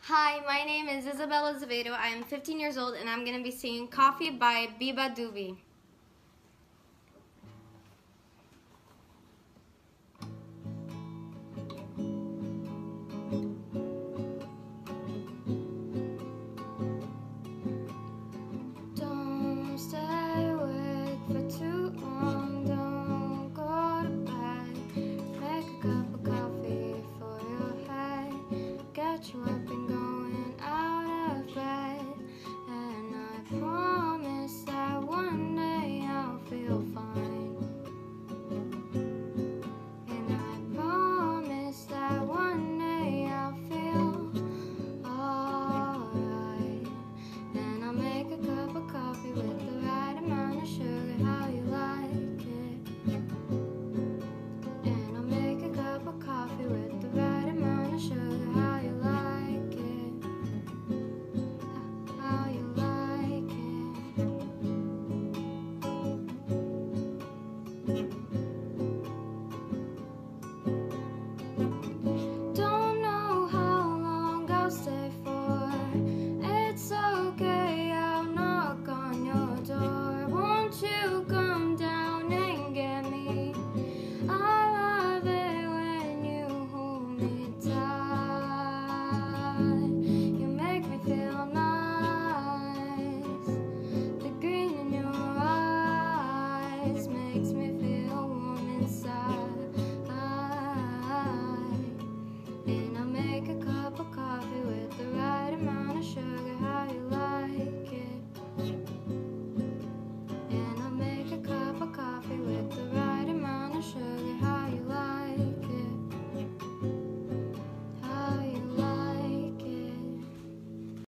Hi, my name is Isabella Azevedo. I am 15 years old and I'm going to be singing Coffee by Biba Doobie. Don't stay awake for too long, don't go to bed. Make a cup of coffee for your head, get you up